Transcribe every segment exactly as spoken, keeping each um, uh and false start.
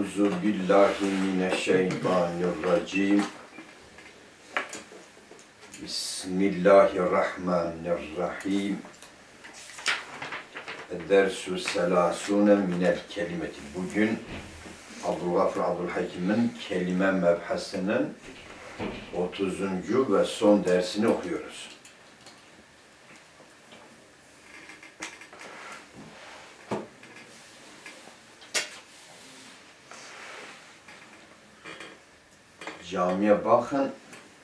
Euzu billahi mineşşeytanirracim. Bismillahirrahmanirrahim. Dersu selasune minel kelimeti. Bugün Abdülgafur Abdülhakim'in kelime mebhasının otuzuncu ve son dersini okuyoruz. Camiye bakın.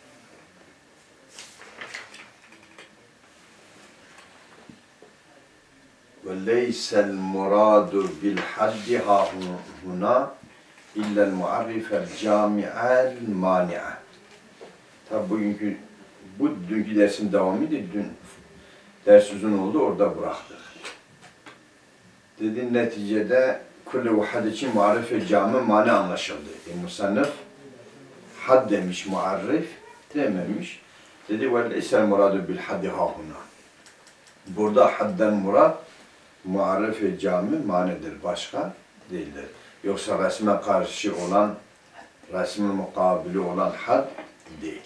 Ve leysel muradu bil haddi ha huna illel muarrifel cami'el mani'a. Tabi bugünkü, bu dünkü dersin devamıydı. Dün ders uzun oldu, orada bıraktık. Dedi neticede kulli vahad için muarrif-i cami mani anlaşıldı. E, musannif had demiş, muarrif dememiş. Dedi ve leysel muradu bil haddi ha huna. Burada hadden murad muarrif-i cami manidir, başka değildir. Yoksa resme karşı olan, resmin mukabili olan had değil.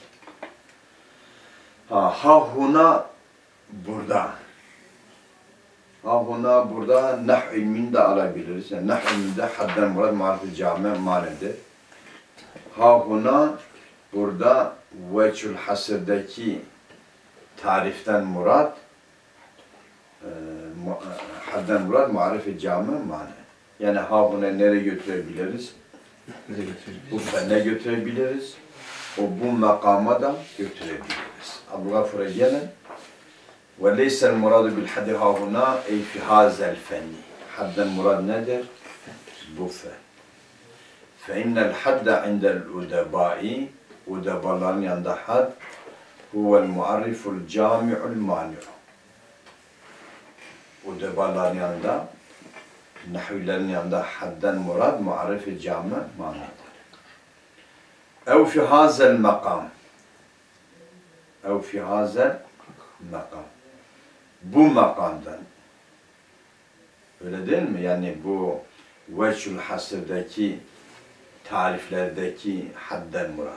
Ha, ha huna burada. Ha huna burada nah ilmini de alabiliriz. Yani nah ilminde hadden murad muarrif-i cami manidir. Ha huna burada vecihül hasırdaki tariften murad e, hadden murad muarrif-i cami mani. Yani ha huna nereye götürebiliriz? Bu fenne götürebiliriz. O bu makama da götürebiliriz. Abdülgafur'a gelen ve leysel muradu bil haddi ha huna ey fi hazel fenni. Hadden murad nedir? Bu fen. Fe innel hadde indel udebai, udebaların yanında had huvel muarriful cami'ul mani'u. Udebaların yanında, nahvilerin yanında hadden murad muarrif-i cami mani'dir. Ev fi hazel makam. Ev fi hazel makam. Bu makamdan. Öyle değil mi? Yani bu vecihül hasırdaki tariflerdeki hadden murad.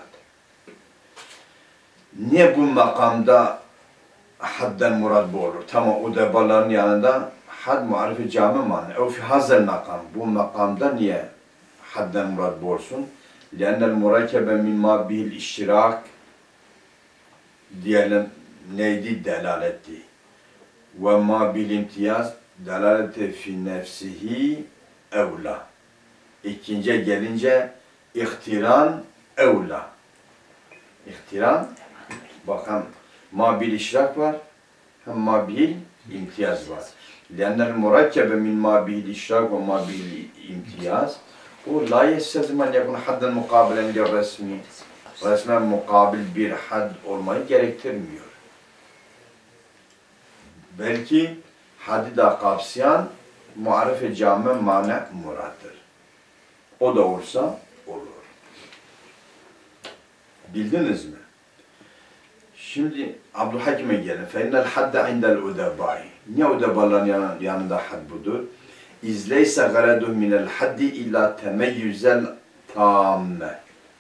Niye bu makamda hadden murad bu olur? Tamam, udebaların yanında had muarrif-i cami mani. Ev fi hazel makam. Bu makamda niye hadden murad bu olsun? Li'ennel murakebe min ma bihil iştirak diyelim neydi? Delaletti. Ve ma bil imtiyaz delaleti fi nefsihi evla. İkinci gelince ihtiran evla. İhtiran, bakın ma bil iştirak var, hem ma bil imtiyaz var. Li'ennel murakebe min ma bil iştirak ve ma bil imtiyaz o la yestezmen yakun hadden mukabilen li resmi. Resmen mukabil bir had olmayı gerektirmiyor. Belki haddi da kapsayan muarrif-i cami mani muraddır. O da olsa olur. Bildiniz mi? Şimdi Abdülhakim'e gelin. فَاِنَّ الْحَدَّ عِنْدَ الْاُدَبَاءِ Niye udebaların yanında had budur? İzleyse garaduh minel haddi illa temeyyüzel tamme.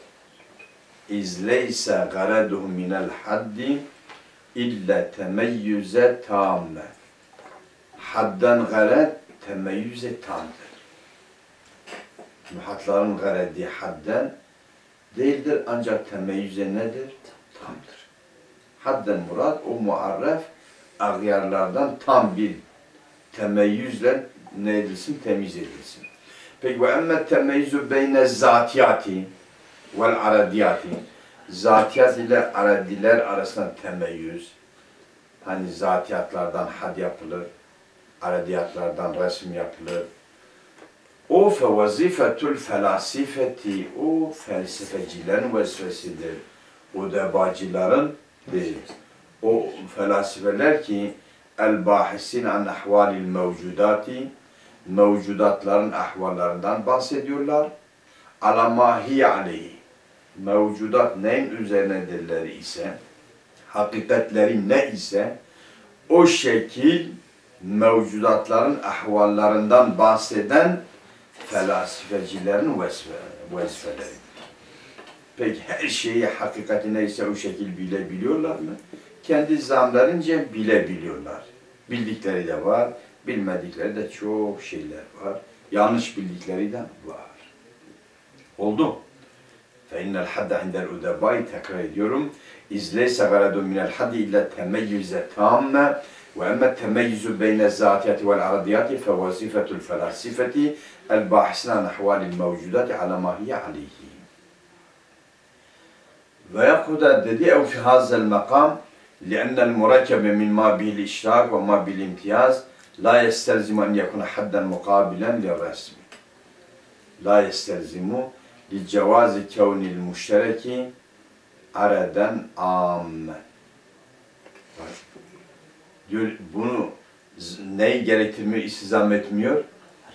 İzleyse garaduh minel haddi illa temeyyüze tamme. Hadden garad temeyyüze tamdır. Muhatların garadi hadden değildir ancak temeyyüze nedir? Tamdır. Hadden murad o muarref agyarlardan tam bir temeyyüzle ne edilsin? Temiz edilsin. Peki ve emme temeyyüzü beyne zatiyati vel aradiyati. Zatiyat ile aradiler arasında temeyyüz. Hani zatiyatlardan had yapılır, aradiyatlardan resim yapılır. O fe vazifetül felasifeti, o felsefecilerin vazifesidir. Udebacıların değil. O felasifeler ki el-bahisin an ahvalil mevcudati, mevcudatların ahvallarından bahsediyorlar. Ala mahiye aleyhi. Mevcudat neyin üzerinedirler ise, hakikatleri ne ise, o şekil mevcudatların ahvallarından bahseden Felasifecilerin vazifeleri. Peki her şeyi hakikati neyse o şekil bilebiliyorlar mı? Kendi zamlarınca bilebiliyorlar. Bildikleri de var, bilmedikleri de çok şeyler var. Yanlış bildikleri de var. Oldu. فَاِنَّ الْحَدَّ عِنْدَ الْاُدَبَاءِ tekrar ediyorum. اِذْ لَيْسَ غَرَدٌ مِنَ الْحَدِّ اِلَّا تَمَيُّزَ تَامَّ وَاَمَّا التَّمَيُّزُ بَيْنَ الزَّاتِيَةِ وَالْعَرَضِيَاتِ فَوَظِيفَةُ الْفَلَاسِفَةِ الْبَاحِثِينَ عَنْ أَحْوَالِ الْمَوْجُودَاتِ عَلَى مَا هِيَ عَلَيْهِ. ويقول الدديء في هذا المقام لأن المركب من ما به الإشراك وما به الامتياز لا يستلزم أن يكون حدا مقابلا للرسم لا يستلزم لجواز كون المشترك عرضا عاما. Diyor, bunu neyi gerektirmiyor, istizam etmiyor?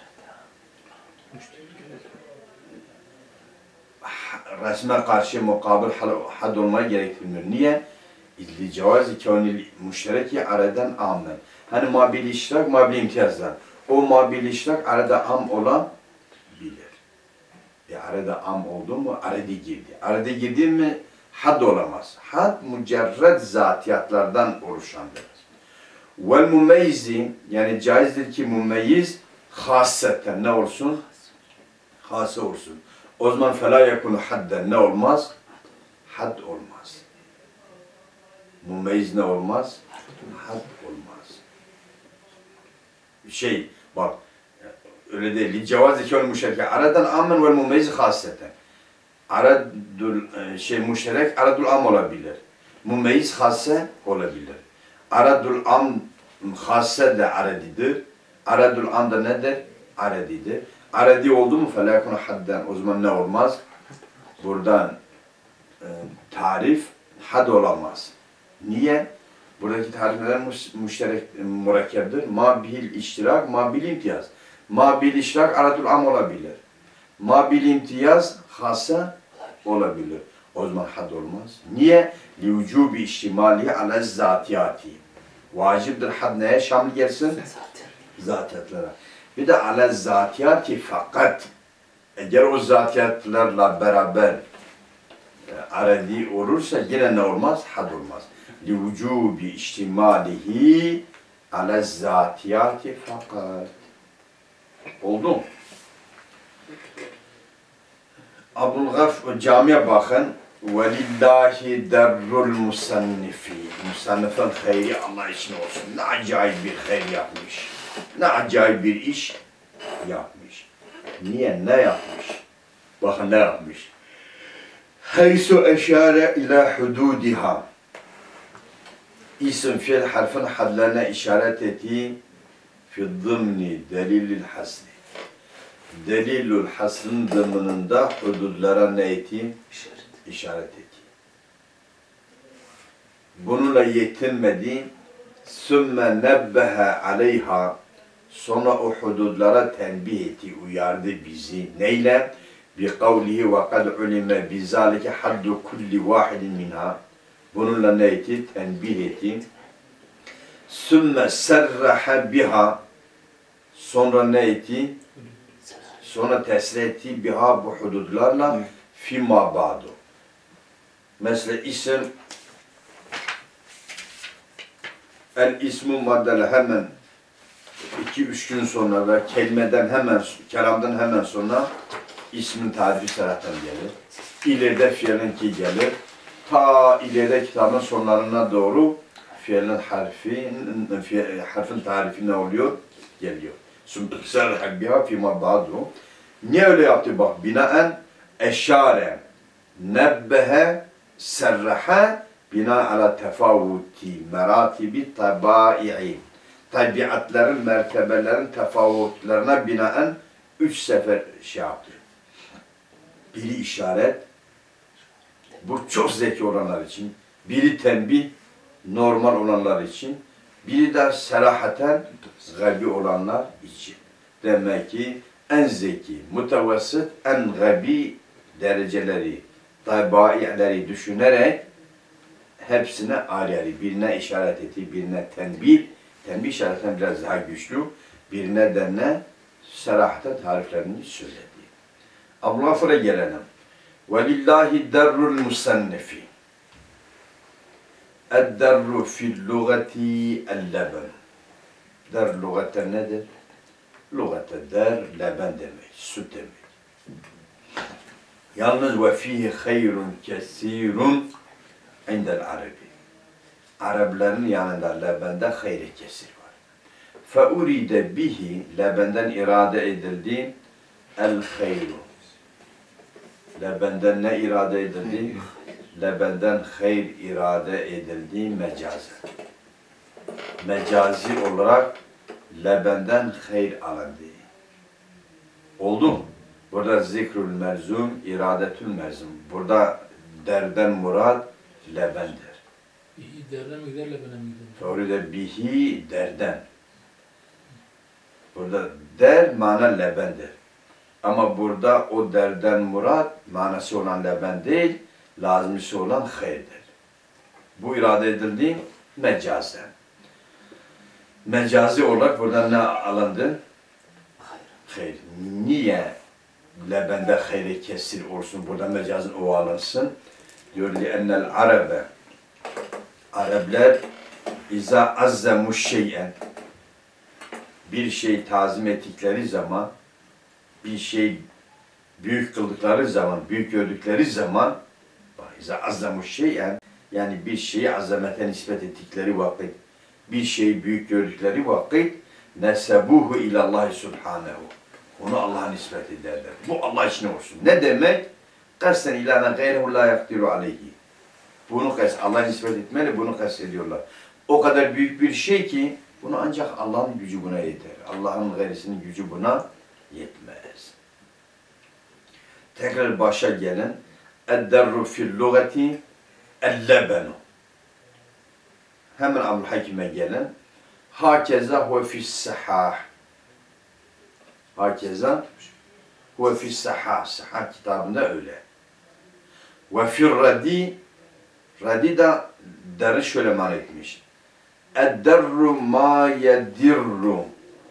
Resme karşı mukabil had olmayı gerektirmiyor. Niye? İdli cevazi kevnil müştereki aradan amen. Hani mabil iştirak, mabil imtiyazlar. O mabil iştirak arada am olan bilir. E arada am oldu mu arada girdi. Arada girdi mi had olamaz. Had mücerred zatiyatlardan oluşandır. Vel mumeyzi yani caizdir ki mumeyyiz hasetten ne olsun? Hase olsun. O zaman فَلَا يَكُنُ حَدًَّا ne olmaz? Had olmaz. Mumeyyiz ne olmaz? Had olmaz. Şey, bak, öyle değil. Cevaz iki ol müşterek. Aradan ammen vel mumeyyiz haseten. Aradul, şey, müşterek, aradul am olabilir. Mumeyyiz hase olabilir. Aradul am hase de aradidir. Aradul am da nedir? Aradidir. Aradi oldu mu فَلَا يَكُنُ حَدًّا o zaman ne olmaz? Buradan e, tarif had olamaz. Niye? Buradaki tarifler müşterek, mürekkeptir. Ma bil iştirak, ma bil imtiyaz. Ma bil iştirak aradul am olabilir. Ma bil imtiyaz hasa olabilir. O zaman had olmaz. Niye? Li vücubi iştimalihi ala zatiyati. Vacibdir had neye şamil gelsin? Zatiyatlara. Bir de ala zatiyati fakat eğer o zatiyatlarla beraber e, aradi olursa yine ne olmaz? Had olmaz. Li vücubi iştimalihi ala zatiyati fakat. Oldu mu? Abdülgaf camiye bakın. Velillahi derrul musannifi. Musannifin hayri Allah için olsun. Ne acayip bir hayır yapmış. Ne acayip bir iş yapmış. Niye? Ne yapmış? Bakın ne yapmış. Haysu eşare ila hududiha. İsim fiil harfin hadlerine işaret ettiği fi zımni delilil hasri. Delilul hasrın zımnında hududlara ne etti? İşaret. İşaret etti. Bununla yetinmedi. Sümme nebbehe aleyha. Sonra o hududlara tenbih etti, uyardı bizi. Neyle? Bi kavlihi ve kad ulime bi zalike haddu kulli vahidin minha. Bununla ne etti? Tenbih etti. Sümme serraha biha. Sonra ne etti? Sonra tesir etti biha bu hududlarla fima ba'du. Mesela isim el ismu maddele hemen iki üç gün sonra ve kelimeden hemen, kelamdan hemen sonra ismin tarifi serahtan gelir. İleride fiilin ki gelir. Ta ileride kitabın sonlarına doğru fiilin harfin, harfin tarifi ne oluyor? Geliyor. Serah biha fima ba'du. Niye öyle yaptı bak? Binaen eşare, nebbehe, serraha, bina ala tefavuti, meratibi, tabai'i. Tabiatların, mertebelerin tefavutlarına binaen üç sefer şey yaptı. Biri işaret, bu çok zeki olanlar için. Biri tembih, normal olanlar için. Biri de serahaten, gabi olanlar için. Demek ki en zeki, mutevassit, en gabi dereceleri, tabai'leri düşünerek hepsine ayrı ayrı. Birine işaret etti, birine tembih. Tembih işaretinden biraz daha güçlü. Birine de ne? serahaten tariflerini söyledi. Abdülgafur'a gelelim. Velillahi derrul musannifi. Edderru fil lugati el-leben. Der lügatte nedir? Lügatte der, leben demek, süt demek. Yalnız ve fihi hayrun kesirun indel arabi. Arapların yanında lebende hayri kesir var. Fe uride bihi, lebenden irade edildi el hayru. Lebenden ne irade edildi? Lebenden hayr irade edildi mecazen. Mecazi olarak lebenden hayr alındı. Oldu mu? Burada zikrül merzum, iradetül merzum. Burada derden murad lebendir. Bihi derden mi gider, lebene mi gider? Orada bihi derden. Burada der mana lebendir. Ama burada o derden murad manası olan leben değil, lazımisi olan hayrdir. Bu irade edildi mecazen. Mecazi olarak burada ne alındı? Hayır. Niye lebende hayri kesir olsun, burada mecazın o alınsın? Diyor ki ennel arabe, Araplar iza azzamuş şeyen, bir şey tazim ettikleri zaman, bir şey büyük kıldıkları zaman, büyük gördükleri zaman, iza azzamuş şeyen, yani bir şeyi azamete nispet ettikleri vakit, bir şeyi büyük gördükleri vakit, nesebuhu ilallahi subhanehu. Onu Allah'a nispet ederler. Bu Allah için olsun. Ne demek? Kasten ilana gayrehu la yakdiru aleyhi. Bunu kas, Allah'a nispet etmeli, bunu kastediyorlar. O kadar büyük bir şey ki, bunu ancak Allah'ın gücü buna yeter. Allah'ın gayrisinin gücü buna yetmez. Tekrar başa gelen, edderru fil lugati el-lebenu. Hemen Abdülhakim'e gelen, hakeza huve fis-sahah. Hakeza huve fis-sahah. Sahah kitabında öyle. Ve fir-radi, radi da derri şöyle man etmiş. Edderru ma yedirru.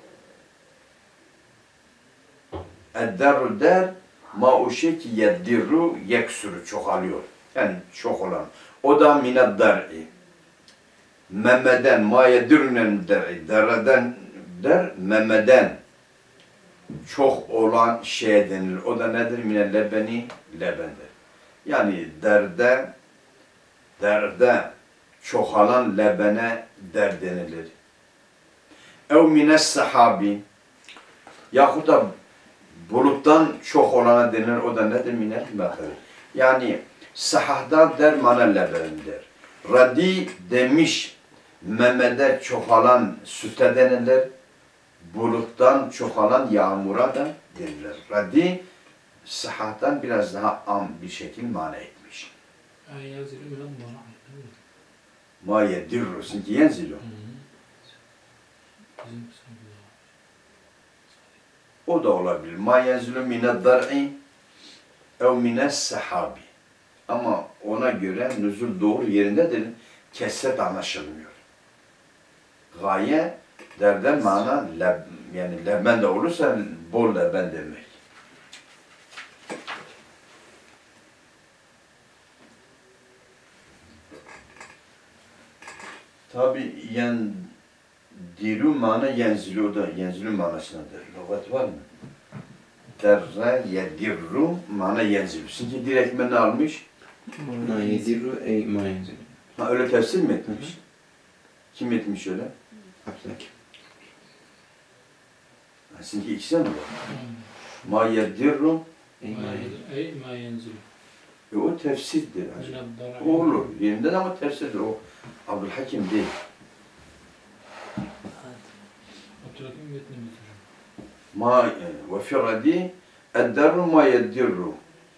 Edderru der, ma o şey ki yedirru, yeksürü, çoğalıyor. Yani çok olan. O da mined der'i. Memeden, ma yedirru'nen der'i. Derreden der, memeden. Çok olan şeye denilir. O da nedir? Minel lebeni, lebendir. Yani derde, derde çoğalan lebene der denilir. Ev mines sahabi, yahut da buluttan çok olana denilir. O da nedir? Minel mehir. Yani sahahda der mana lebendir. Radi demiş, memede çoğalan süte denilir. Buluttan çoğalan yağmura da denilir. Radi, sahahdan biraz daha am bir şekil mana etmiş. Ma yedirru, çünkü yenzilu. O da olabilir. Ma yenzilu mined dar'i ev mines sahabi. Ama ona göre nüzul doğru yerindedir. Kesret anlaşılmıyor. Gaye derden mana leb, yani leben de olursa bol leben demek. Tabi yen diru mana yenzilu da yenzilu manasındadır. Lügat var mı? Derre yedirru mana yenzilu. Çünkü direkt men almış. Ma yedirru ey ma yenzilu. Ha öyle tefsir mi etmiş? Hı hı. Kim etmiş öyle? Abdülhakim. Çünkü ikisi mi var? Ma yedirru Ey ma yenzilu. Ey ma yenzilu. E o tefsirdir. O olur. Yerinde de ama tefsirdir. O Abdülhakim değil. Abdülhakim metnimiz. Ma ve firradi edderru ma yeddirru.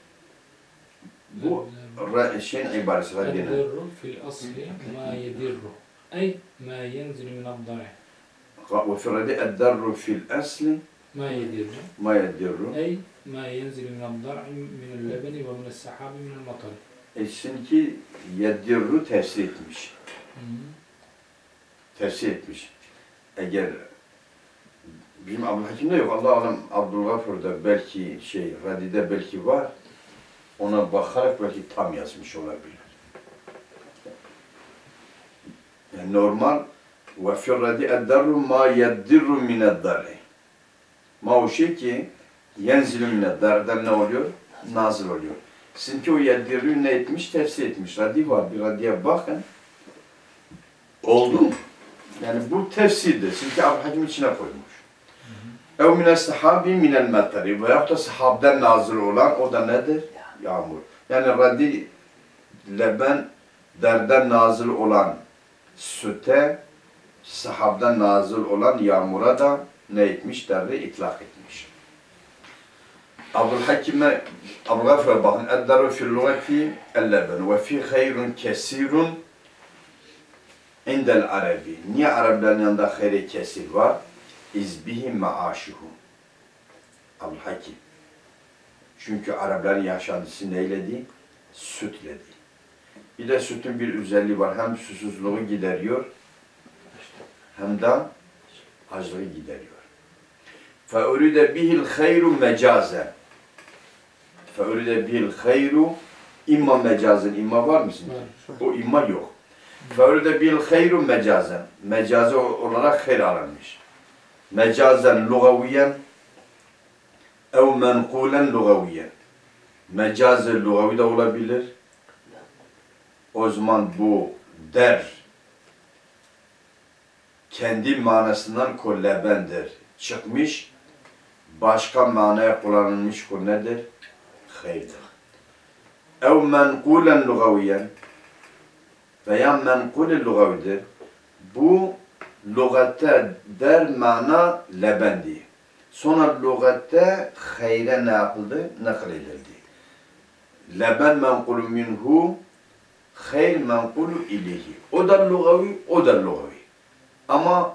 Bu şeyin ibaresi radine. Edderru fil asli ma yedirru. Ey ma yenzilu mined dar'i. Ve firradi edderru fil asli Ma yedirru. ma yeddirru. Ey ma yenzilu mined dar'i minel lebeni ve minel sahabi minel matari. E çünkü yeddirru tefsir etmiş. Tefsir etmiş. Eğer bizim Abdülhakim'de yok. Allah alem Abdülgafur'da belki şey, Radi'de belki var. Ona bakarak belki tam yazmış olabilir. Yani normal ve fir radi eddarru ma yeddirru mineddarri. Ma o şey ki yenzilü mineddar'dan ne oluyor? Nazil oluyor. Sizinki o yeddirru ne etmiş? Tefsir etmiş. Radi var. Bir radiye bakın. Oldu mu? Yani bu tefsirdir. Sizinki Abdülhakim içine koymuş. Ev mine sahabi minel metari. Veyahut da sahabden nazil olan o da nedir? Yağmur. Yani radi leben derden nazil olan süte, sahabden nazil olan yağmura da ne etmiş? Derdi itlak etmiş. Abdülhakim'e Abdülgafur'a bakın. Eddaru fil lugati el-leben ve fi hayrun kesirun indel arabi. Niye Arapların yanında hayri kesir var? İzbihi maaşuhum. Abdülhakim. Çünkü Arapların yaşantısı neyledi? Sütledi. Bir de sütün bir özelliği var. Hem susuzluğu gideriyor hem de açlığı gideriyor. فَاُرِدَ بِهِ الْخَيْرُ مَجَازًا فَاُرِدَ بِهِ الْخَيْرُ İmma mecazın. İmma var mısın? O imma yok. فَاُرِدَ بِهِ الْخَيْرُ مَجَازًا Mecazi olarak hayır alınmış. Mecazen lugaviyen ev menkulen lugaviyen. Mecazi lugavi de olabilir. O zaman bu der kendi manasından kollebendir. Çıkmış, başka manaya kullanılmış kul nedir? Hayırdır. Ev menkulen lugaviyen veya menkul lugavidir. Bu lügatte der mana lebendi. Sonra lügatte hayre ne yapıldı? Nakledildi. Leben menkulü minhu hayr menkulü ileyhi. O da lugavi, o da lugavi. Ama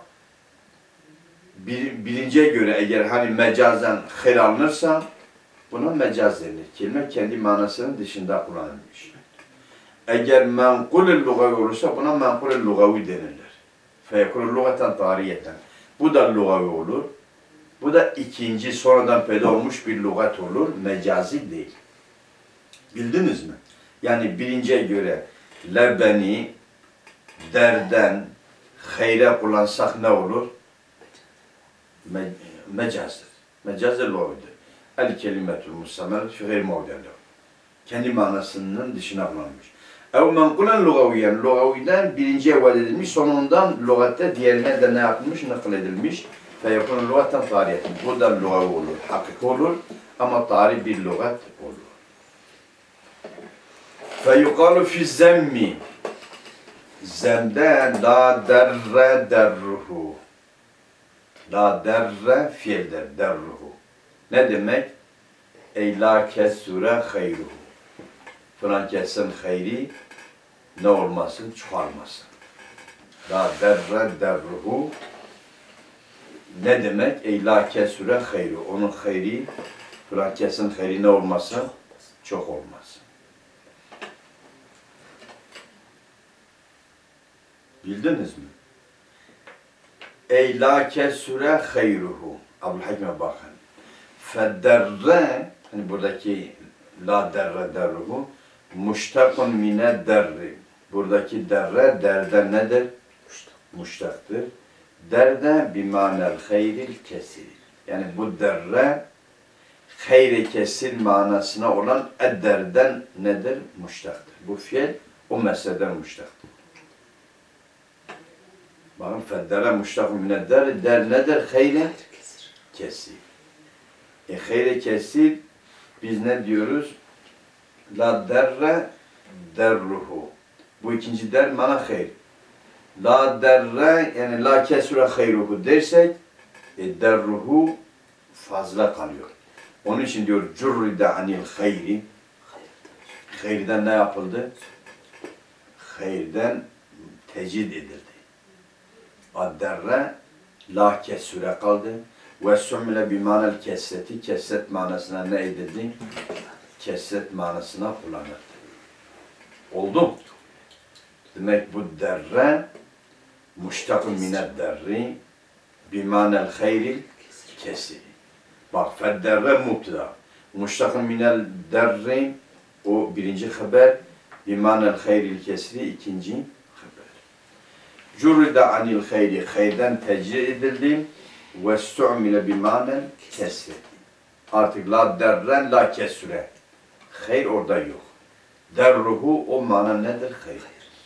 bir, birinciye göre eğer hani mecazen hayr alınırsa buna mecaz denir. Kelime kendi manasının dışında kullanılmış. Eğer menkulü lugavi olursa buna menkulü lugavi denilir. Feyekulu lugatan tarihiyeten. Bu da lugavi olur. Bu da ikinci sonradan peyda olmuş bir lugat olur. Mecazi değil. Bildiniz mi? Yani birinciye göre lebeni derden hayre kullansak ne olur? Me mecazdır. Mecazdır lugavidir. El kelimetul musamel fi gayr mevdende. Kendi manasının dışına kullanılmış. Ev menkulen lugaviyen, lugaviden birinciye vaat edilmiş, sonundan lugatte diğerine de ne yapılmış, nakıl edilmiş. Feyekun lugaten tarihetin. Bu da lugavi olur, hakiki olur ama tarih bir lugat olur. Feyukalu fi zemmi. Zemde la derre derruhu. La derre fiildir, derruhu. Ne demek? Ey la kessure hayruhu. Falan kessin hayri ne olmasın, çoğalmasın. La derre derruhu ne demek? Ey la kesure hayru. Onun hayri, falan kessin hayri ne olmasın? Çok olmasın. Bildiniz mi? Ey la kesure hayruhu. Abdülhakim'e bakın. Fedderre, hani buradaki la derre derruhu muştakun mine derri. Buradaki derre derden nedir? Muştaktır. Derde bimanel hayril kesir. Yani bu derre hayri kesir manasına olan edderden nedir? Muştaktır. Bu fiil o meseleden muştaktır. Bakın feddere muştakun mine derri. Der nedir? Hayri kesir. E hayri kesir biz ne diyoruz? La derre derruhu. Bu ikinci der mana hayr. La derre yani la kesure hayruhu dersek e, derruhu fazla kalıyor. Onun için diyor curride anil hayri. Hayrden ne yapıldı? Hayrden tecid edildi. A derre la kesure kaldı. Ve summile bimanel kesseti. Kesset manasına ne edildi? Kesret manasına kullanıldı. Oldu mu? Demek bu derre muştakun mined derri bimanel hayril kesri. Bak fedderre mubtada. Muştakın minel derri o birinci haber. Bimanel hayril kesri ikinci haber. Currida anil hayri hayden tecri edildi. Ve stu'mile bimanel kesri. Artık la derren la kesre. Hayr orada yok. Derruhu o mana nedir? Hayr.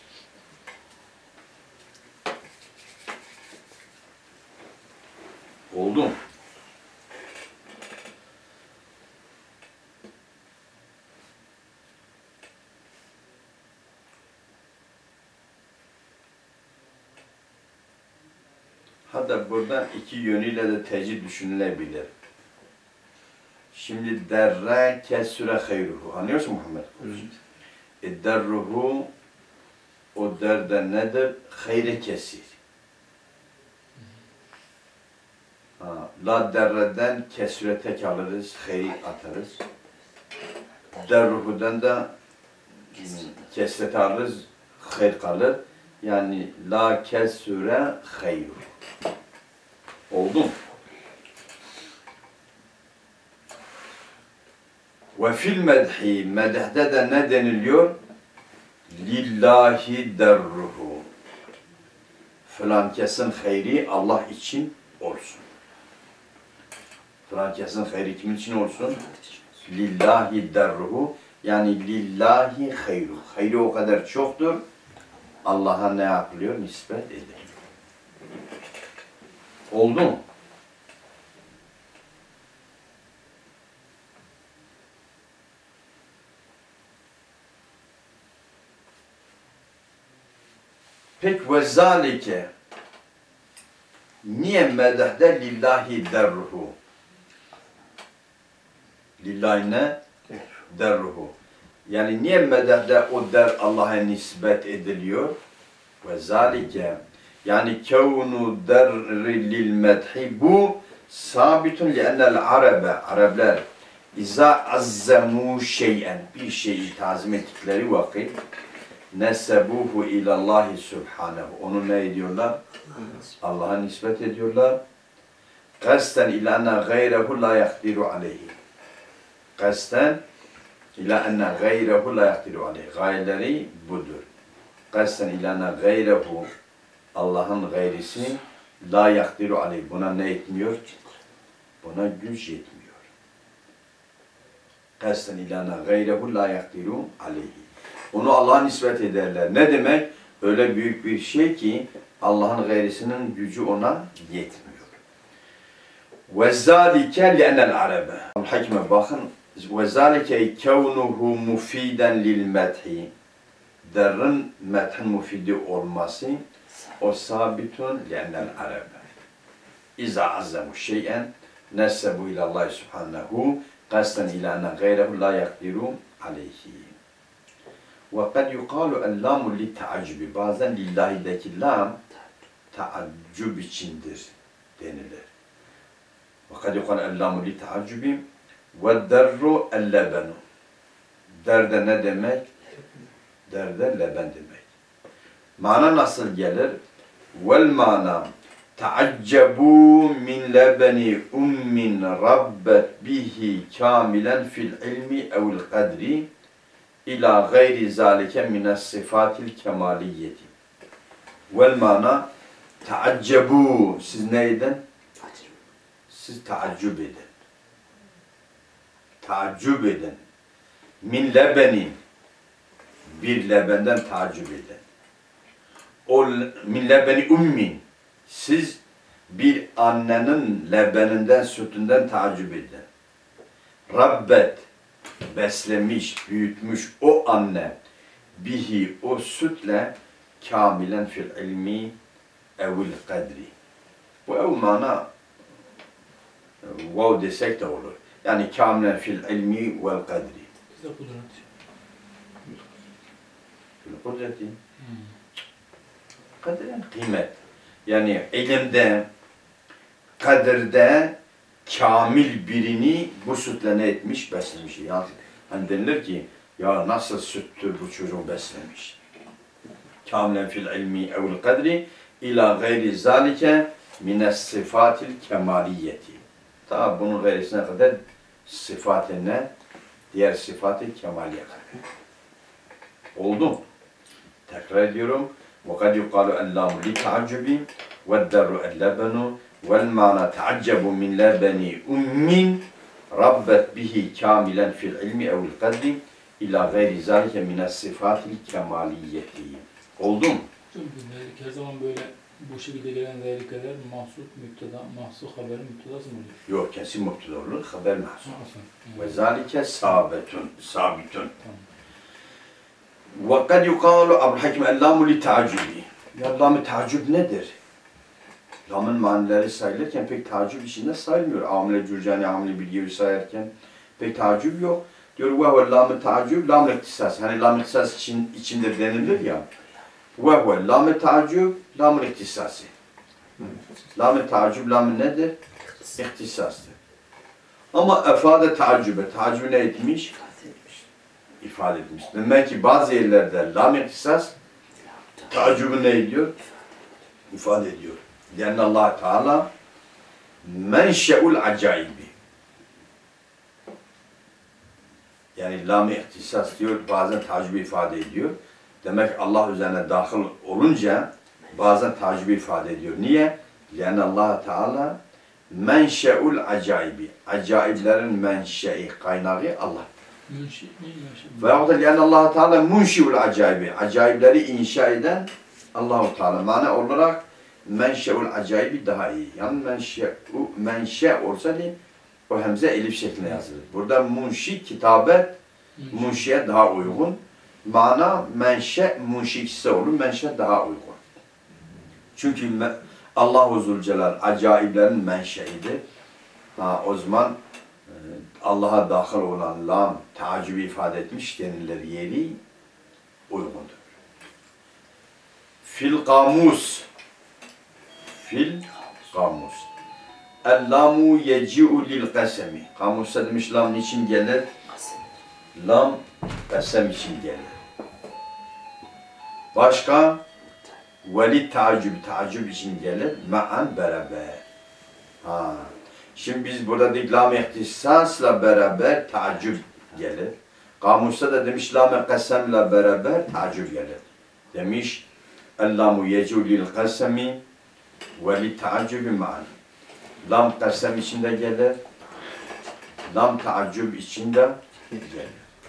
Oldu mu? Hatta burada iki yönüyle de tecid düşünülebilir. Şimdi derre kesüre hayruhu. Anlıyorsun Muhammed? E derruhu o derde nedir? Hayre kesir. Ha, la derreden kesüre tek alırız, hayri atarız. Derruhudan da kesret alırız, hayr kalır. Yani la kesüre hayru. Oldu mu? Ve fil medhi, medhde de ne deniliyor? Lillahi derruhu. Falan kesin hayri Allah için olsun. Falan kesin hayri kimin için olsun? Lillahi derruhu. Yani lillahi hayru. Hayri o kadar çoktur. Allah'a ne yapılıyor? Nispet edilir. Oldu mu? Peki ve zalike niye medehde lillahi derruhu? Lillahi ne? Derruhu. Yani niye medehde o der Allah'a nispet ediliyor? Ve zalike yani kevnu derri lil medhi bu sabitun li ennel arabe Araplar iza azzemu şeyen bir şeyi tazim ettikleri vakit nesebuhu ilallahi subhanehu. Onu ne ediyorlar? Allah'a nispet ediyorlar. Kasten ila enne gayrehu la yakdiru aleyhi. Kasten ila enne gayrehu la yakdiru aleyhi. Gayeleri budur. Kasten ila enne gayrehu Allah'ın gayrisi la yakdiru aleyhi. Buna ne etmiyor? Buna güç yetmiyor. Kasten ila enne gayrehu la yakdiru aleyhi. Onu Allah'a nispet ederler. Ne demek? Öyle büyük bir şey ki Allah'ın gayrisinin gücü ona yetmiyor. وَذَّٰلِكَ لِأَنَّ الْعَرَبَ Hakime bakın. وَذَّٰلِكَ كَوْنُهُ مُفِيدًا لِلْمَدْحِ Derrin methin mufidi olması o sabitun لِأَنَّ الْعَرَبَ اِذَا عَزَّمُ شَيْئًا نَسَّبُوا اِلَى اللّٰهِ سُبْحَانَهُ قَسْتًا اِلَى أَنَّ غَيْرَهُ لَا يَقْدِرُ عَلَيْهِ وَقَدْ يُقَالُ اللّٰمُ لِتَعَجُّبِ Bazen lillahideki lam taaccub içindir denilir. وَقَدْ يُقَالُ اللّٰمُ لِتَعَجُّبِ وَالدَّرُّ اللَّبَنُ Derde ne demek? Derde leben demek. Mana nasıl gelir? وَالْمَانَا تَعَجَّبُوا مِنْ لَبَنِ اُمِّنْ رَبَّتْ بِهِ كَامِلًا فِي الْعِلْمِ اَوْ الْقَدْرِ İlâ gayri zâlike mines sıfatil kemaliyeti. Vel mana taaccebu. Siz ne edin? Siz taaccüp edin. Taaccüp edin. Min lebeni. Bir lebenden taaccüp edin. O min lebeni ummin. Siz bir annenin lebeninden, sütünden taaccüp edin. Rabbet. Beslemiş, büyütmüş o anne bihi o sütle kamilen fil ilmi evil kadri. Bu ev mana vav desek de olur. Yani kamilen fil ilmi vel kadri. Bize kudret. Fil kudreti. Kadren kıymet. Yani ilimde, kadirde kamil birini bu sütle ne etmiş? Beslemiş. Yani hani denilir ki ya nasıl süttü bu çocuğu beslemiş. Kamilen fil ilmi evl kadri ila gayri zalike mines sıfatil kemaliyeti. Ta bunun gayrisine kadar sıfatı ne? Diğer sıfatı kemaliye kadar. Oldu mu? Tekrar ediyorum. وَقَدْ يُقَالُ اللَّامُ لِتَعَجُّبِ وَالدَّرُّ اللَّبَنُ وَالْمَعْنَى تَعَجَّبُ مِنْ لَبَنِ أُمٍّ رَبَّتْ بِهِ كَامِلًا فِي الْعِلْمِ اَوْ الْقَدْرِ اِلَى غَيْرِ ذَلِكَ مِنَ الصِّفَاتِ الْكَمَالِيَّةِ. Oldu mu? Çünkü zalik her zaman böyle bu şekilde gelen zalikeler mahsuk müpteda, mahsuk haberin müptedası mı oluyor? Yok, kesin mubtada olur, haber mahsur. Aslında. Ve zalike sabitun, sabitun. Tamam. وَقَدْ يُقَالُ Abdülhakim اللَّامُ لِتَعَجُّبِ. Ya lam-ı tacib nedir? Lamın manileri sayılırken pek tacib içinde sayılmıyor. Amile cürcani, amile bilgiyi sayarken pek tacib yok. Diyor ve lam-ı tacib, lam-ı ihtisas. Hani lam-ı ihtisas için, içinde denilir ya. Ve ve lam-ı tacib, lam-ı ihtisası. Lam-ı tacib, lam-ı nedir? İhtisastır. Ama efade tacübe, tacübe ne etmiş? İfade etmiş. Demek ki bazı yerlerde lam ihtisas tacübü ne ediyor? İfade ediyor. Yani Allah Teala menşe'ul acaibi. Yani lam ihtisas diyor, bazen tacübü ifade ediyor. Demek Allah üzerine dahil olunca bazen tacübü ifade ediyor. Niye? Yani Allah Teala menşe'ul acaibi. Acaiblerin menşei, kaynağı Allah. Münşi, ne münşi? Veyahut da yani Allah Teala munşiul acaibi. Acayipleri inşa eden Allah Teala. Mana olarak menşeul acaibi daha iyi. Yani menşe'u menşe olsa değil, o hemze elif şeklinde yazılır. Burada munşi kitabet munşiye daha uygun. Mana menşe munşikse olur. Menşe daha uygun. Çünkü Allah-u Zülcelal acayiplerin menşeidir. Ha, o zaman Allah'a dahil olan lam tacübü ifade etmiş denilir yeri uygundur. Fil kamus Fil kamus El-lamu yeci'u lil kasemi. Kamusta demiş lam niçin gelir? Lam kasem için gelir. Başka veli tacüb, tacüb için gelir. Ma'an beraber. Ha. Şimdi biz burada dedik lam ihtisasla beraber tacüb gelir. Kamusta da demiş lam kasemle beraber tacüb gelir. Demiş el-lamu yeci'u lil kasemi ve li tacübü ma'an. Lam kasem içinde gelir. Lam tacüb içinde gelir.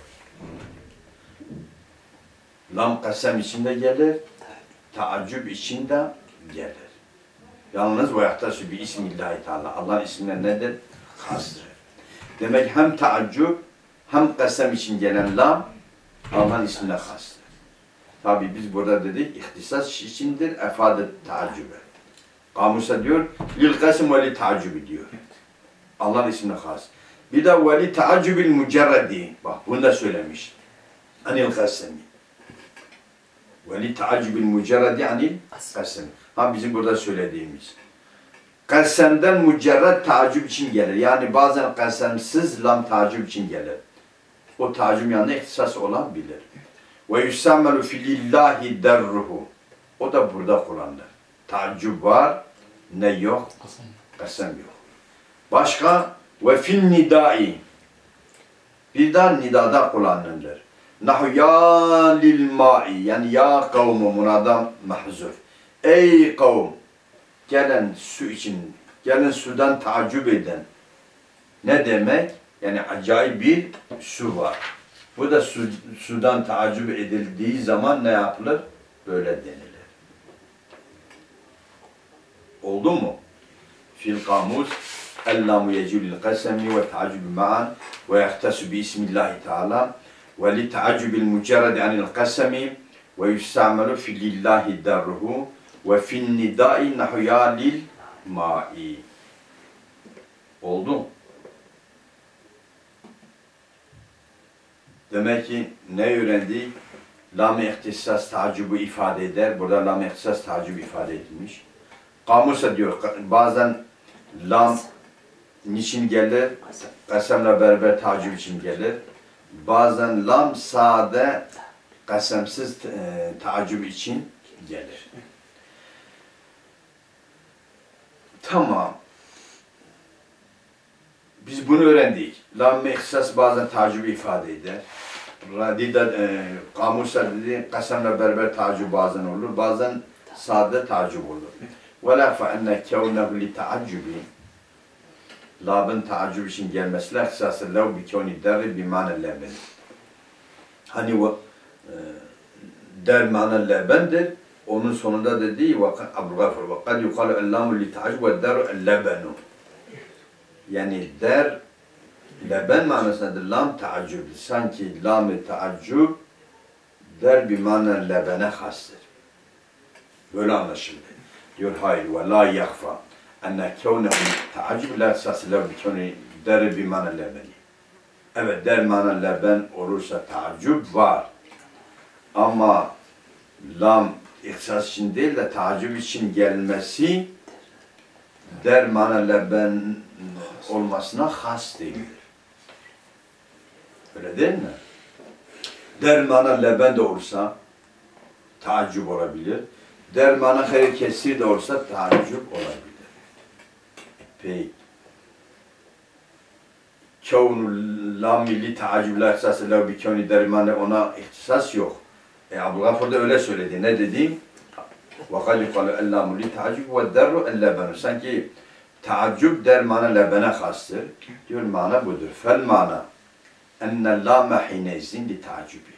Lam kasem içinde gelir. Tacüb içinde gelir. Yalnız ve yahtasu bi ismillahi teala. Allah'ın isminden nedir? Hastır. Demek hem taaccub hem kasem için gelen lam Allah'ın ismine hastır. Tabi biz burada dedik ihtisas içindir, efade taaccube. Kamusa diyor lil kasem ve li taaccubi diyor. Allah'ın ismine has. Bir de ve li taaccubil mücerredi. Bak bunu da söylemiş. Anil kasemi. Ve li taaccubil mücerredi anil kasemi. Ha bizim burada söylediğimiz. Kasemden mücerred tacib için gelir. Yani bazen kasemsiz lam tacib için gelir. O tacib yanında ihtisas olan bilir. Ve yusammelu filillahi derruhu. O da burada kullanılır. Tacib var, ne yok? Kasem yok. Başka ve fil nidai. Bir daha nidada kullanılır. Nahu ya lil ma'i. Yani ya kavmu munada mahzuf. Ey kavm, gelen su için, gelen sudan tacip eden. Ne demek? Yani acayip bir su var. Bu da su, sudan tacip edildiği zaman ne yapılır? Böyle denilir. Oldu mu? Fil kamus, el-lamu yecülil kasemi ve tacibü ma'an ve yahtasu bi ismillahi teala ve li tacibil mücerredi anil kasemi ve yustamelu filillahi darruhu ve fin nidai nahuya lil ma'i. Oldu. Demek ki ne öğrendik? Lam-ı ihtisas tacibu ifade eder. Burada lam-ı ihtisas tacibu ifade edilmiş. Kamusa diyor bazen lam niçin gelir? Kasemle beraber tacib için gelir. Bazen lam sade kasemsiz e, tacib için gelir. Tamam. Biz bunu öğrendik. Lam-ı ihtisas bazen tacib ifade eder. Radida, e, kamusa dedi, kasemle beraber tacib bazen olur. Bazen sade tacib olur. وَلَا فَاَنَّ كَوْنَهُ لِتَعَجُّبِ Labın tacib için gelmesiyle ihtisası lev bi kevni derri bi ma'nel leben. Hani o e, der ma'nel lebendir. Onun sonunda dediği Abu Gafur ve kad yukalu ellamu li ta'acub ve deru el-lebenu. Yani der leben manasındadır. Lam ta'acub. Sanki lam-ı ta'acub der bir ma'nel lebene hastır. Böyle anlaşıldı. Diyor hayır ve la yakfa enne kevnehu ta'acub la esası lev bi kevni der bir ma'nel lebeni. Evet der ma'nel leben olursa ta'acub var. Ama lam ihtisas için değil de tacib için gelmesi der manayla ben olmasına has değildir. Öyle değil mi? Der manayla ben de olsa tacib olabilir. Der mana hayır kesir de olsa tacib olabilir. Peki. Kevnul lami li tacib la ihtisası lev bi kevni der mana ona ihtisas yok. E, Abu Gafur da öyle söyledi. Ne dedi? وَقَدْ يُقَالُ اَلَّامُ لِتَعَجُّبُ وَالدَّرُّ اَلَّبَنُ Sanki taaccub der mana lebene hastır. Diyor mana budur. Fel mana enne lâme hinezin li taacubi.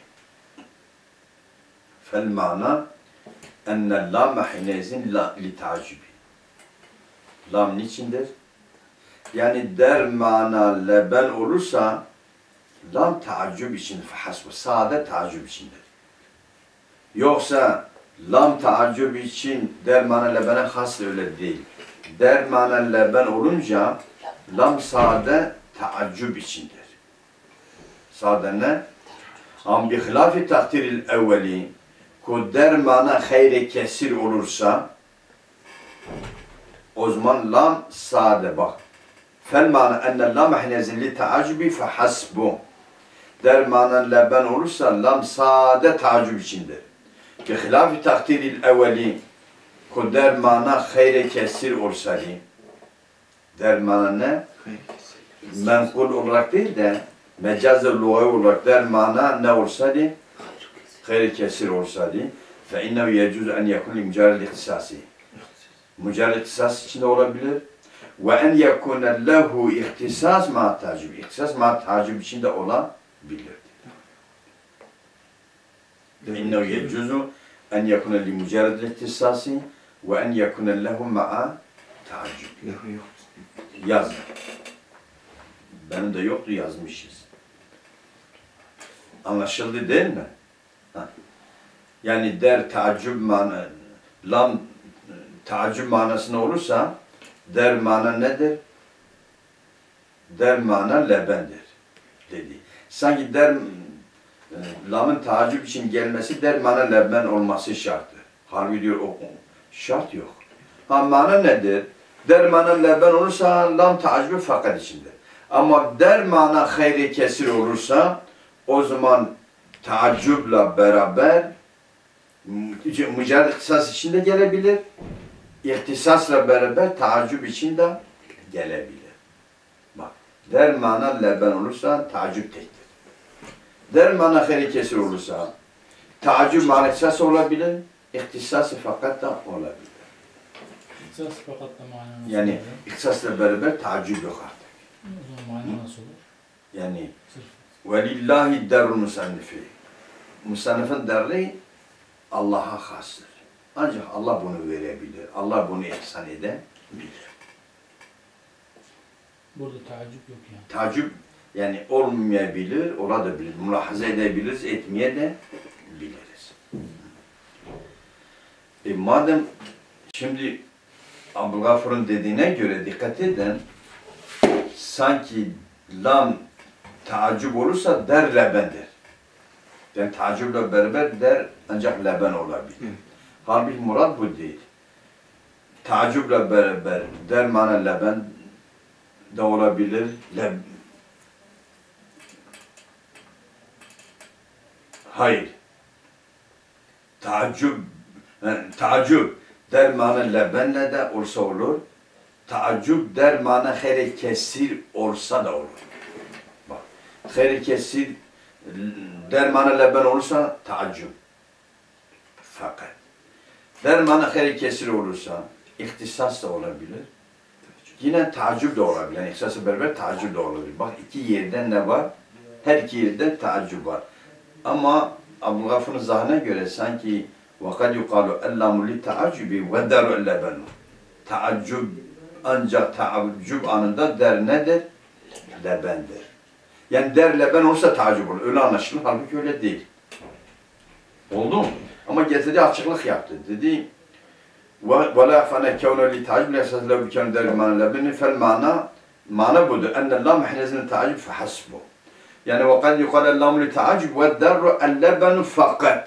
Fel mana enne lâme hinezin li taacubi. Lam niçindir? Yani der mana leben olursa lam taaccub için fehasbu. Sade taaccub içindir. Yoksa lam taaccub için der mana lebene has öyle değil. Der mana leben olunca lam sade taaccub içindir. Sade ne? Ama bi hilafi takdiril evveli ku der mana hayre kesir olursa o zaman lam sade bak. Fel mana enne lam hinezin li taaccubi fe hasbu. Der mana leben olursa lam sade taaccub içindir. Bihilâfi takdiril evveli ku der mana hayre kesir olsaydı. Der mana ne? Menkul olarak değil de mecaz-ı lugavi olarak der mana ne olsaydı? Hayre kesir olsaydı. Fe innehu yecuz en yekun li mücerred ihtisasi. Mücerred ihtisas içinde olabilir. Ve en yekune lehu ihtisas ma tacib. İhtisas ma tacib içinde olabilir. İnnehu yecuzu en yekune li mücerred ihtisasi ve en yekune lehu ma'a tacib. Yazın. Benim de yoktu, yazmışız. Anlaşıldı değil mi? Ha. Yani der tacib mana, lam tacib manasına olursa der mana nedir? Der mana lebendir dedi. Sanki der lamın tacib için gelmesi der mana leben olması şarttır. Halbuki diyor o şart yok. Ha mana nedir? Der mana leben olursa lam tacib fakat içindir. Ama der mana hayri kesir olursa o zaman tacibla beraber mücerred ihtisas içinde gelebilir. İhtisasla beraber tacib için de gelebilir. Bak, der mana leben olursa tacib tektir. Der mana hayri kesir olursa tacib mana ihtisas olabilir, ihtisası fakat da olabilir. İhtisas fakat da mana nasıl Yani olur? ihtisasla beraber tacib yok artık. O zaman mana nasıl olur? Yani Sırf velillahi derul musannifi. Musannifin derli Allah'a hastır. Ancak Allah bunu verebilir. Allah bunu ihsan edebilir. burada tacip yok yani. Tacip yani olmayabilir, olabilir. Mülahaza edebiliriz, etmeye de biliriz. E madem şimdi Abdülgafur'un dediğine göre dikkat edin, sanki lam tacip olursa der lebendir. Yani taciple beraber der ancak leben olabilir. Hı. Halbuki murad bu değil. Taciple beraber der mana leben de olabilir. Leb... Hayır. Tacib, yani tacib der mana lebenle de olsa olur. taaccüp der mana hayri kesir olsa da olur. Bak, hayri kesir der mana leben olursa taaccüp. Fakat der mana hayri kesir olursa ihtisas da olabilir. Yine taaccüp de olabilir. Yani ihtisası beraber taaccüp de olabilir. Bak iki yerden ne var? Her iki yerden taaccüp var. Ama Abdülgafur'un zahına göre sanki وَقَدْ يُقَالُ اَلَّمُ لِتَعَجُّبِ وَدَّرُ اَلَّبَنُ Taaccüp ancak taaccüp anında der nedir? Lebendir. Yani der leben olursa taaccüp olur. Öyle anlaşılır. Halbuki öyle değil. Oldu mu? Ama getirdiği açıklık yaptı. Dedi وَلَا فَنَ كَوْنَ لِتَعَجُّبِ لَيْسَسْ لَوْ بِكَوْنَ دَرِ مَانَ لَبِنِ فَالْمَانَا Mana budur. اَنَّ اللّٰهِ مَحْنَزِنِ تَعَجُّبِ فَحَسْبُ Yani وَقَدْ يُقَالَ اللّٰهُ لِتَعَجُّبِ وَالدَّرُّ اَلَّبَنُ fakat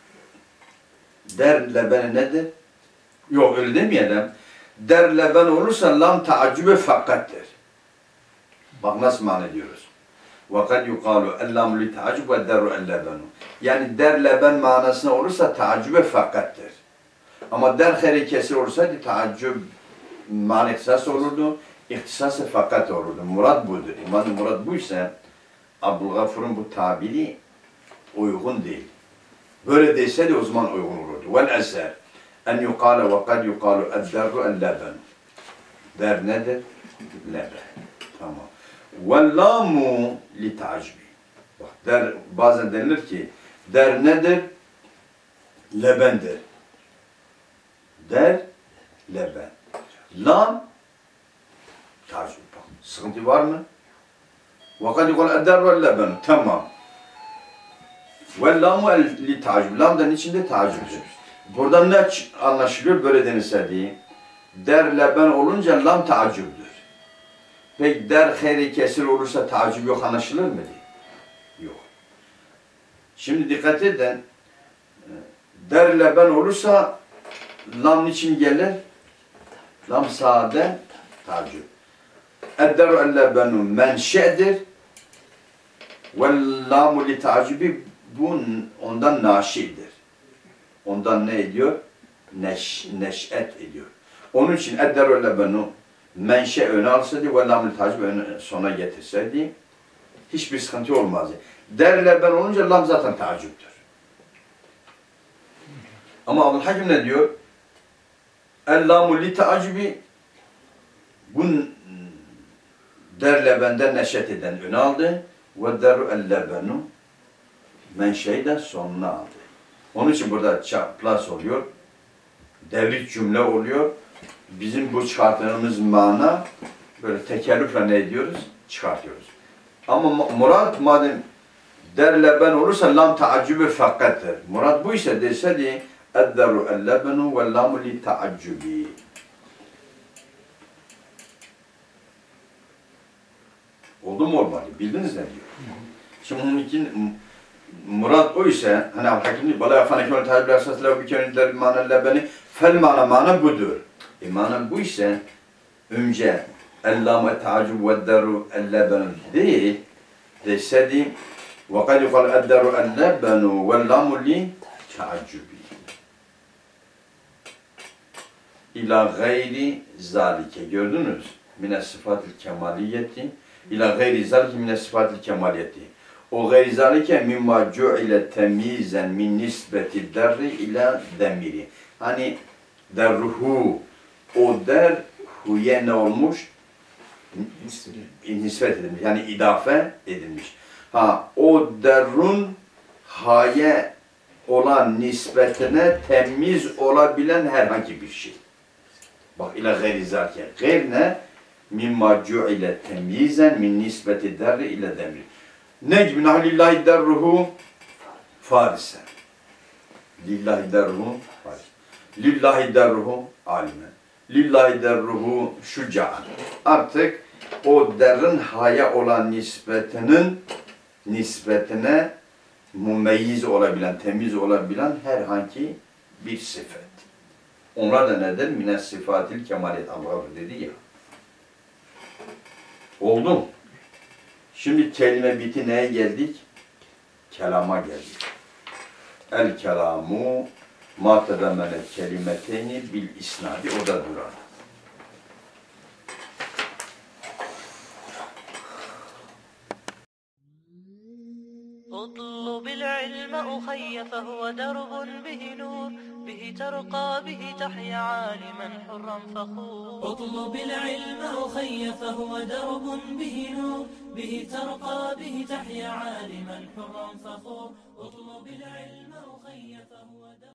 Der leben nedir? Yok öyle demeyelim. Der leben olursa lam taaccübe fakattır. Bak nasıl mana ediyoruz. وَقَدْ يُقَالُ اَلَّمُ لِتَعَجُّبِ وَالدَّرُّ اَلَّبَنُ Yani der leben manasına olursa taaccübe fakattır. Ama der hayri kesir olsaydı taaccüb mana ihtisas olurdu, ihtisası fakat olurdu. Murad budur. İmanın murad buysa Abdülgafur'un bu tabiri uygun değil. Böyle deseydi o zaman uygun olurdu. Vel eser en yukale ve kad yukalu edderru el leben. Der nedir? Leben. Tamam. Vel lamu li ta'cibi. Bak der bazen denilir ki der nedir? Lebendir. Der leben. Lam ta'cibi. Bak sıkıntı var mı? Ve kad yukalu edderru el leben. Tamam. Ve lamu li tacib. Lam da içinde tacibdir. Buradan ne anlaşılıyor böyle denilse diye? Der leben olunca lam tacibdir. Peki der hayri kesir olursa tacib yok anlaşılır mı diye? Yok. Şimdi dikkat edin. Der leben olursa lam için gelir? Lam sade tacib. Edderu el lebenu menşe'dir. Ve lamu li tacibi bu ondan naşidir. Ondan ne ediyor? Neş, neş'et ediyor. Onun için edderu lebenu menşe öne alsaydı ve lam-ı tacib öne sona getirseydi hiçbir sıkıntı olmazdı. Der leben olunca lam zaten tacibdir. Ama Abdülhakim ne diyor? El-lamu li tacibi bu der lebenden neşet eden öne aldı ve deru el-lebenu menşeyi de sonuna aldı. Onun için burada çapraz oluyor, devrik cümle oluyor. Bizim bu çıkarttığımız mana böyle tekerrürle ne ediyoruz? Çıkartıyoruz. Ama murad madem der leben olursa lam taaccübü fakattır. Murad bu ise deseydi edderu el-lebenu ve lamu li taaccübi. Oldu mu olmadı? Bildiniz ne diyor? Şimdi onun için murad o ise hani Abdülhakim bala yafane kâne tâcib esas lev bi kâne der mana lebeni fel mana mana budur. E mana bu ise önce el-lam tâcib ve deru el-lebenu değil deseydi ve kad yuqal edderu el-lebenu ve lamu li tâcibi ila gayri zalike gördünüz mine sıfat-ı kemaliyeti ila gayri zalike mine sıfat-ı kemaliyeti o gayri zalike mimma cu'ile temyizen min nisbeti derri ila demiri hani derruhu o der huye ne olmuş? Nispet edilmiş yani idafe edilmiş. Ha o derrun haye olan nispetine temiz olabilen herhangi bir şey. Bak ila gayri zalike. Gayr ne? Mimma cu'ile temyizen min nisbeti derri ila demiri. Ne gibi? Lillahi derruhu farisen. Lillahi derruhu farisen. Lillahi derruhu alimen. Lillahi derruhu şuca'an. Artık o derrin haya olan nispetinin nispetine mumeyyiz olabilen, temiz olabilen herhangi bir sıfat. Onlar da nedir? Mine sıfatil kemalet. Allah dedi ya. Oldu mu? Şimdi kelime biti neye geldik? Kelama geldik. El kelamu ma tedemmene kelimeteyni bil isnadi o da duran. العلم أخي فهو درب به نور، به ترقى به تحيا عالما حرا فخور. اطلب العلم أخي فهو درب به نور، به ترقى به تحيا عالما حرا فخور. اطلب العلم أخي فهو درب